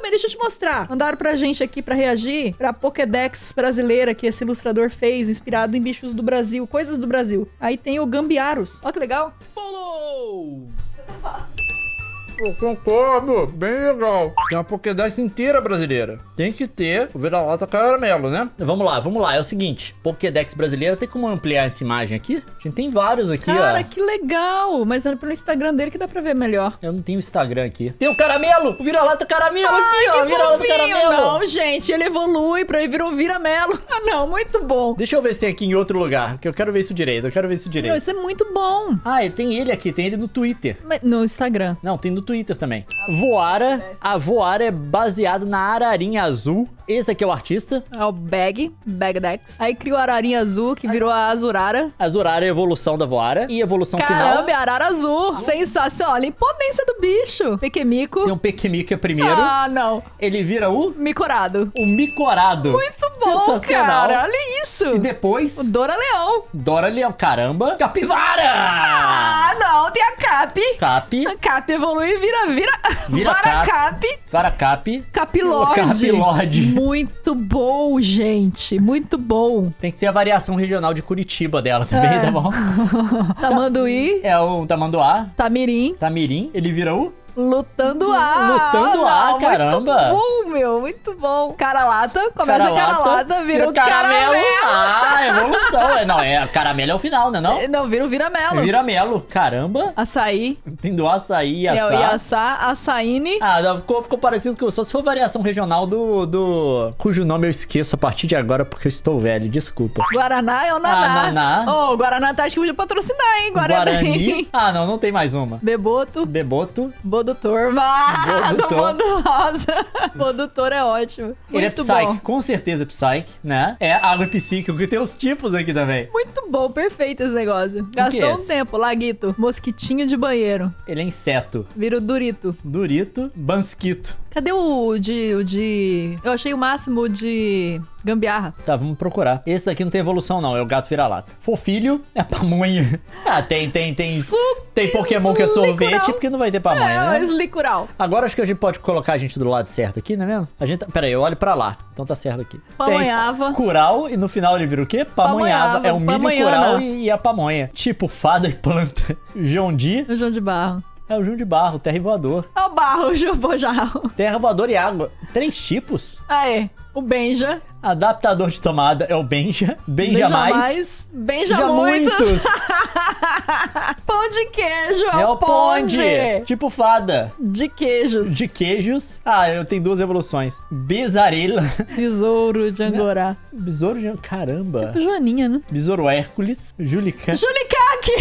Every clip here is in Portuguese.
também, deixa eu te mostrar. Mandaram pra gente aqui pra reagir pra Pokédex brasileira que esse ilustrador fez, inspirado em bichos do Brasil, coisas do Brasil. Aí tem o Gambiarus. Olha que legal. Follow! Eu concordo, bem legal. Tem uma Pokédex inteira brasileira. Tem que ter o vira-lata caramelo, né? Vamos lá. É o seguinte, Pokédex brasileira, tem como ampliar essa imagem aqui? A gente tem vários aqui, Cara, ó. que legal. Mas é pelo Instagram dele que dá pra ver melhor. Eu não tenho Instagram aqui. Tem o caramelo! O vira-lata caramelo aqui, ó. Que Vira-lata fofinho. caramelo. Não, gente, ele evolui pra ele virar um vira-melo. Ah, não, muito bom. Deixa eu ver se tem aqui em outro lugar, porque eu quero ver isso direito. Não, isso é muito bom. Ah, e tem ele aqui, tem ele no Twitter. Mas no Instagram. Não, tem no Twitter também. Voara. A Voara é baseada na ararinha azul. Esse aqui é o artista. É o Bagdex. Aí criou a ararinha azul, que virou a Azurara. A Azurara é a evolução da Voara. E a evolução final. Caramba, é a arara azul. Sensacional. Olha a imponência do bicho. Pequemico. Tem um Pequemico que é primeiro. Ah, não. Ele vira o Micorado. Micorado. Muito bom, sensacional. cara. Olha isso. E depois, O Dora Leão. Dora Leão. Caramba. Capivara! Ah, não. Tem a Cap. Cap. A Cap evolui e vira Varacap. Varacap. Capilord. Capilord. Muito bom, gente. Muito bom. Tem que ter a variação regional de Curitiba dela também, tá bom? Tamanduí. É o Tamanduá. Tamirim. Tamirim. Ele vira o... Lutando A. Lutando A, caramba. Muito bom, meu. Muito bom. Cara-lata. Começa cara-lata, vira o caramelo. Ah, evolução. Não, caramelo é o final, né? Não? Não, vira o viramelo. Viramelo. Caramba. Açaí. Tem do açaí e É o açá. Iaçá, açaíne. Ah, não, ficou parecido com só se for variação regional cujo nome eu esqueço a partir de agora porque eu estou velho, desculpa. Guaraná é o Naná. Naná. Ô, Guaraná tá, acho que podia patrocinar, hein? Guarani. Ah, não tem mais uma. Beboto. Beboto. Bodutor. Bodutor. Do mundo rosa. Bodutor é ótimo. Ele é Muito Psyche, bom. com certeza é Psyche, né? É água psíquica, que tem os tipos aqui também. Muito bom, perfeito esse negócio. Gastou é um esse? tempo, Laguito. Mosquitinho de banheiro. Ele é inseto. Vira o Durito. Durito, Bansquito. Cadê o de... Eu achei o máximo de gambiarra. Tá, vamos procurar. Esse daqui não tem evolução, não. É o gato vira-lata. Fofilho é pamonha. Ah, tem Pokémon que é sorvete, Slicural. porque não vai ter pamonha, né? É, Slicural. Agora acho que a gente pode colocar a gente do lado certo aqui, não é mesmo? A gente... Pera aí, eu olho pra lá. Então tá certo aqui. Pamonhava. Tem Cural e no final ele vira o quê? Pamonhava. É o milho, Pamonhana. Cural e a pamonha. Tipo, fada e planta. João Di O João de Barro. é o João de Barro, terra e voador. É o Barro, o Jubojarro. Terra, voador e água. 3 tipos. Aê, o Benja. Adaptador de tomada é o Benja. Benja mais. Benja Já muitos. Pão de queijo é, É o Ponde. Tipo fada. De queijos. De queijos. Ah, eu tenho 2 evoluções. Besarela. Besouro de Angorá. Besouro de... Caramba. Joaninha, né? Besouro Hércules. Julica. Julicaque.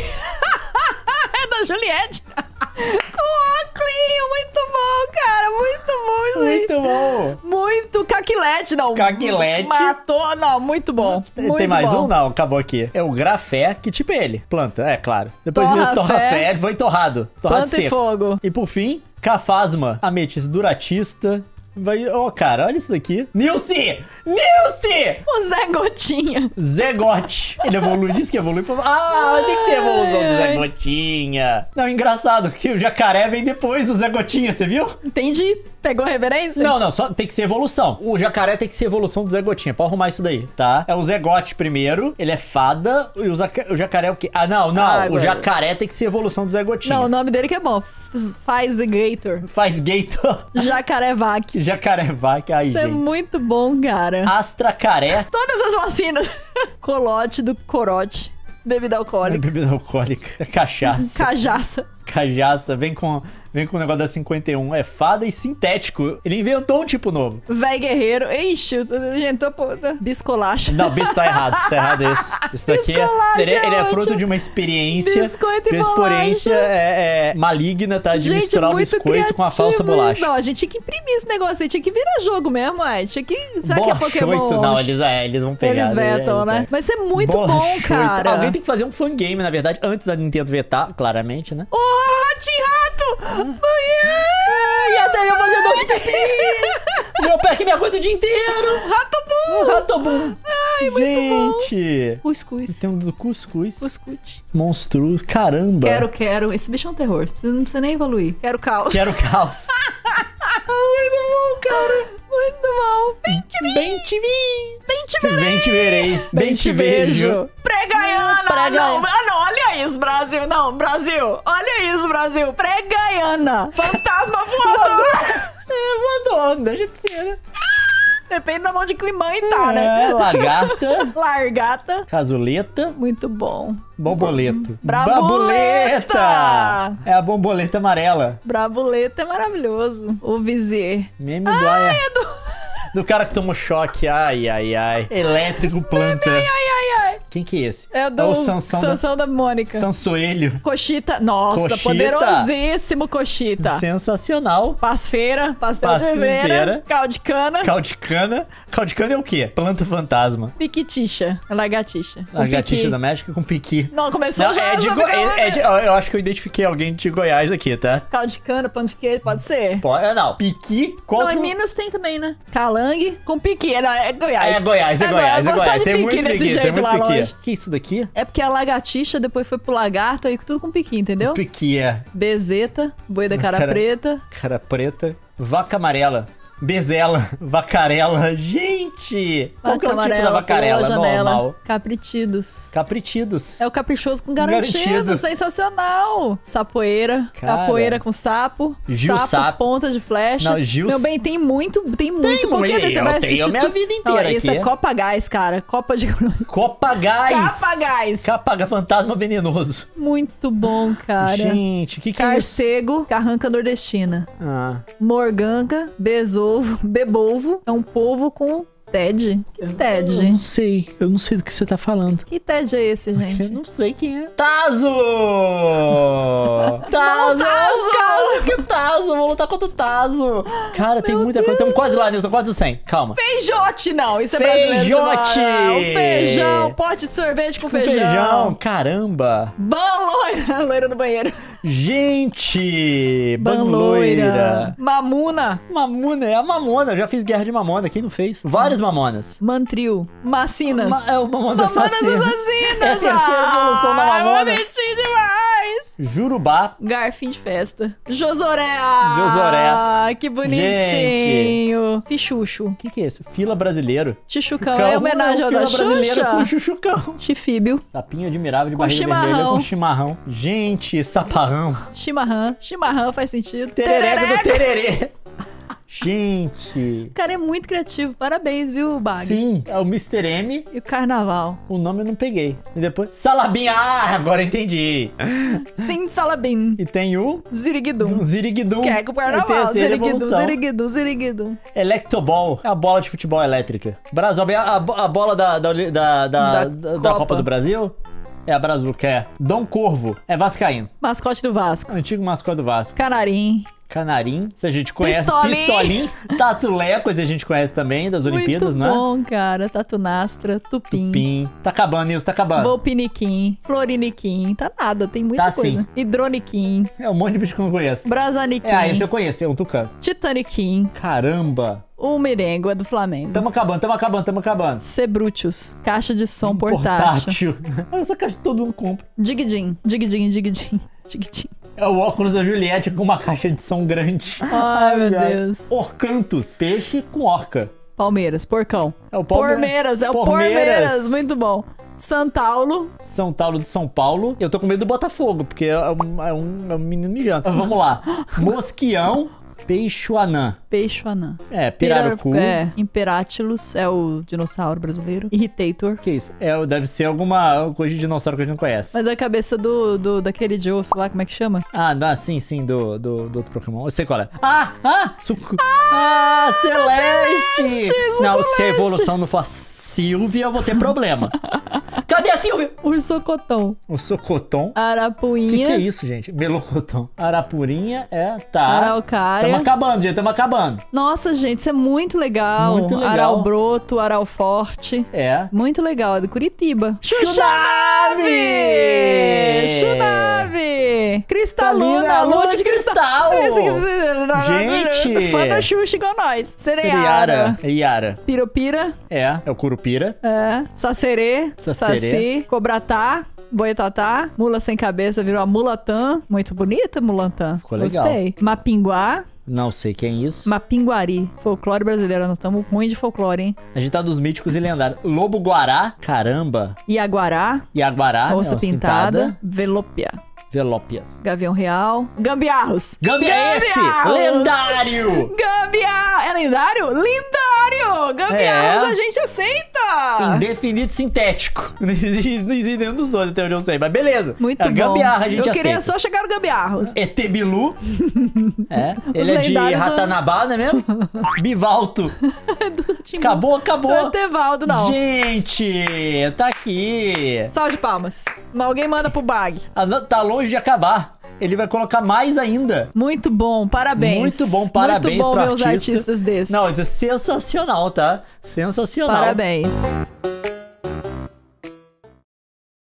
É da Juliette. Com óculos. Muito bom, cara. Muito bom isso aí. Muito bom. Muito caquilete, não. Caquilete. Matou, não, muito bom. Muito Tem mais bom. um? Não, acabou aqui. É o grafé, que tipo é ele? Planta, é claro. Depois veio o Torra-fé. torra-fé, foi torrado. Torrado Planta e seco. fogo. E por fim, Cafasma, Ametis Duratista. Vai... Ó, cara, olha isso daqui. Nilce! Nilce! O Zé Gotinha. Zé Gotti. Ele evolui, disse que evolui. Ah, tem que ter evolução do Zé Gotinha. Não, engraçado que o jacaré vem depois do Zé Gotinha, você viu? Entendi. Pegou a reverência? Não, só tem que ser evolução. O jacaré tem que ser evolução do Zé Gotinha. Pode arrumar isso daí, tá? É o Zé Gotti primeiro, ele é fada, e o jacaré é o quê? Ah, não. Agora. O jacaré tem que ser evolução do Zé Gotinha. Não, o nome dele que é bom. Faz Gator. Faz Gator. Jacarevac. Jacaré vaca. Aí, Isso é gente. muito bom, cara. Astracaré. Todas as vacinas. Colote do corote. Bebida alcoólica. Bebida alcoólica. Cachaça. Cajaça. Cajaça. Vem com o negócio da 51. É fada e sintético. Ele inventou um tipo novo. Véi guerreiro. Ixi, inventou biscolacha. Não, bicho, tá errado. Tá errado isso. Isso daqui Biscolacha ele é é fruto ótimo. de uma experiência. Biscoito e de uma experiência maligna, tá? De misturar o muito biscoito com a falsa criativo bolacha. isso. Não, a gente tinha que imprimir esse negócio aí. Tinha que virar jogo mesmo, ué. Tinha que... Será que é Pokémon? Bolachoito. Não, eles vão pegar. Eles vetam, né? Mas é muito bom, Bolachoito. cara. Alguém tem que fazer um fangame, na verdade, antes da Nintendo vetar, claramente, né? Ô, Rato! E até eu fazer dor de pipi! Meu pé que me aguenta o dia inteiro! Rato bom! Ai, muito Gente! bom. Cuscuz. Tem um do cuscuz. Cuscute. Monstruoso. Caramba! Quero. Esse bicho é um terror. Não precisa nem evoluir. Quero caos. Quero caos. Muito bom, cara. Muito bom. Bem te vi. Bem te verei. Bem te verei. Bem te vejo. Pregaiana. Prega- Não, olha isso, Brasil. Não, Brasil. Olha isso, Brasil. Pregaiana. Fantasma voador. Voador, deixa de ser, né? Depende da mão de que mãe tá, né? Lagarta. Largata. Casuleta. Muito bom. Bomboleto. Brabuleta. É a bomboleta amarela. Brabuleta é maravilhoso. O Vizier. Meme do cara que tomou choque. Ai, ai, ai. Elétrico planta. Ai, ai. Quem que é esse? É o do o Sansão Sansão da Mônica. Sansoelho. Cochita. Nossa, Cochita. poderosíssimo Cochita. Sensacional. Pasfeira. Pastel de Pasfeira. feira. Caldo de cana. Caldo de cana. Caldo de cana é o quê? Planta fantasma. Piquitixa. É lagartixa. Com Lagartixa piqui. da México com piqui. Não, começou Não, já. é de, já Go- ficava, é de- eu acho que eu identifiquei alguém de Goiás aqui, tá? Caldo de cana, pão de queijo, pode ser. Não. Piqui Não, contra... em Minas tem também, né? Calangue com piqui. Não, é Goiás. É Goiás. Gostar de Tem piqui muito desse piqui, tem jeito muito lá piqui. longe. Que isso daqui? É porque a lagartixa depois foi pro lagarto, aí tudo com piqui, entendeu? Piqui é Bezeta, boi da cara Cara- preta. cara preta. Vaca amarela. Bezela. Vacarela. Gente! Qual que é o tipo da vacarela? Normal. Capritidos. Capritidos. É o caprichoso com garantido. Garantido. Sensacional. Sapoeira. Cara. Capoeira com sapo. Gil Sapo. Ponta de flecha. Não, Gil Meu bem, tem muito. Porque muito. você vai Eu tenho assistir a minha tudo. vida inteira Não, esse aqui. é Copa Gás, cara. Copa de... Copa Gás. Capagás. Capaga fantasma venenoso. Muito bom, cara. Gente, que é isso? Carcego, carranca nordestina. Ah, Morganga, besovo, bebolvo. É um povo com TED. Que TED? sei. Eu não sei do que você tá falando. Que TED é esse, Eu gente? não sei quem é. Tazo! Tazo! Tazo! Cara, que Tazo! Vou lutar contra o Tazo. Cara, tem muita coisa. Estamos quase lá, Nilson. Quase no 100. Calma. Feijote, não. Isso é brasileiro Feijote! demais. O feijão. Pote de sorvete com feijão. Caramba. Ban loira. Loira no banheiro. Gente! Ban Banloira. Mamuna. Mamona, é a mamona. Eu já fiz guerra de mamona. Quem não fez? Várias mamonas. Mantril. Macinas. É o mamona Mamonas assassina. assassinas. É a terceira evolução da mamona. Bonitinho demais. Jurubá. Garfinho de festa. Josoré. Josoré. Que bonitinho. Fichucho. O que é isso? Fila brasileiro. Xuxucão. É homenagem ao Fila da brasileira com Xuxa. chuchucão. Chifíbio. Sapinho admirável de Com barriga chimarrão. vermelha com chimarrão. Gente, saparrão. Chimarrão. Chimarrão faz sentido. Terereca do tererê. Gente. O cara é muito criativo. Parabéns, viu, Bag? Sim, é o Mr. M. E o carnaval. O nome eu não peguei. E depois... Salabim. Ah, agora entendi. Sim, Salabim. E tem o... Ziriguidum. Ziriguidum. Que é com o É a carnaval. terceira Ziriguidum, evolução. ziriguidum, ziriguidum. Electoball. É a bola de futebol elétrica. Brasil, a bola da Copa do Brasil. É a Brazuca, é. Dom Corvo. É vascaíno. Mascote do Vasco. Antigo mascote do Vasco. Canarim. Canarim, se a gente conhece. Pistolim. Pistolim. Tatulé, coisa a gente conhece também das Olimpíadas, Muito né? bom, cara. Tatunastra, Tupim. Pim. Tá acabando, Nilson, tá acabando. Volpiniquim. Floriniquim. Tá nada, tem muita Tá coisa. sim. Hidroniquim. É um monte de bicho que eu não conheço. Brasaniquim. Esse eu conheço, é um tucano. Titaniquim. Caramba. O Merengo é do Flamengo. Tamo acabando. Cebrútios. Caixa de som portátil. Olha essa caixa que todo mundo compra. Digidin. Digidin, digidin. Digidin. É o óculos da Juliette com uma caixa de som grande. Ai, meu Deus. Orcantos. Peixe com orca. Palmeiras. Porcão. É o Pormeiras. É o Pormeiras. Muito bom. Santaulo. São Paulo de São Paulo. Eu tô com medo do Botafogo, porque é um menino mijando. Vamos lá. Mosquião. Peixoanã. Peixoanã. É, pirarucu. É. Imperátilus é o dinossauro brasileiro. Irritator. Que isso? Deve ser alguma coisa de dinossauro que a gente não conhece. Mas é a cabeça daquele de osso lá, como é que chama? Sim, do outro Pokémon. Eu sei qual é. Celeste! Não, se a evolução não for Silvia, eu vou ter problema. Cadê a Silvia? Ursocotão. O Socotom. Arapuinha. Que é isso, gente? Melocotom. Arapurinha tá. Araucária. Tamo acabando, gente, tamo acabando. Nossa, gente, isso é muito legal. Muito legal. Araumbroto, Arauforte. É. Muito legal, é de Curitiba. Xuxanave! Xunave! Cristaluna, Talina, lua de cristal. Gente! Fã da Xuxa igual nós. Seriara. Iara. Piropira. É o Curupira. É. Sacerê. Sacerê. Saci. Cobratá. Boitatá. Mula sem cabeça virou a Mulatã. Muito bonita, Mulatã. Ficou legal. Gostei. Mapinguá. Não sei quem é isso. Mapinguari. Folclore brasileiro. Nós estamos ruins de folclore, hein? A gente tá dos míticos e lendários. Lobo-guará. Caramba. Iaguará. Iaguará. Onça pintada. Velópia. Velópia. Gavião real. Gambiarros. Gambiarros! Esse! Lendário! Gambiarros! É lendário? Lendário! Gambiarros a gente aceita! Indefinido sintético. Não existe nenhum dos dois, até onde eu sei. Mas beleza. Muito bom. Gambiarra a gente aceita. Eu queria só chegar no Gambiarros. Etebilu. Ele é de Ratanabá, não é mesmo? Bivalto. Acabou. Não é Tevaldo, não. Gente, tá aqui. Salve de palmas. Alguém manda pro bag. Tá longe de acabar. Ele vai colocar mais ainda. Muito bom, parabéns. Muito bom, parabéns. Muito bom ver os artistas desses. Não, isso é sensacional, tá? Sensacional. Parabéns.